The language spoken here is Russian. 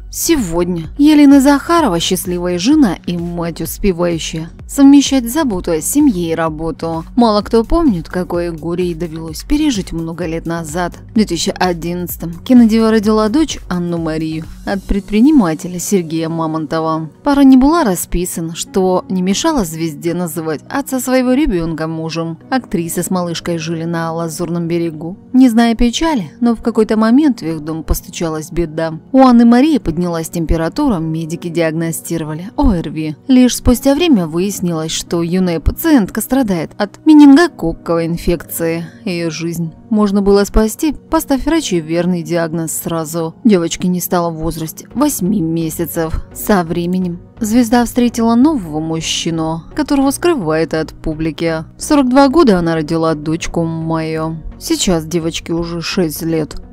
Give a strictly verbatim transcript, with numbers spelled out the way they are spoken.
Сегодня Елена Захарова, счастливая жена и мать успевающая совмещать заботу о семье и работу. Мало кто помнит, какое горе ей довелось пережить много лет назад. В две тысячи одиннадцатом кинодива родила дочь Анну Марию от предпринимателя Сергея Мамонтова. Пара не была расписана, что не мешало звезде называть отца своего ребенка мужем. Актрисы с малышкой жили на Лазурном берегу. Не зная печали, но в какой-то момент в их дом постучалась беда. У Анны Марии поднялась температура, медики диагностировали ОРВИ. Лишь спустя время выяснилось, что юная пациентка страдает от менингококковой инфекции. Ее жизнь можно было спасти, поставь врачи верный диагноз сразу. Девочки не стало в возрасте восьми месяцев. Со временем звезда встретила нового мужчину, которого скрывает от публики. В сорок два года она родила дочку Майю. Сейчас девочке уже шесть лет.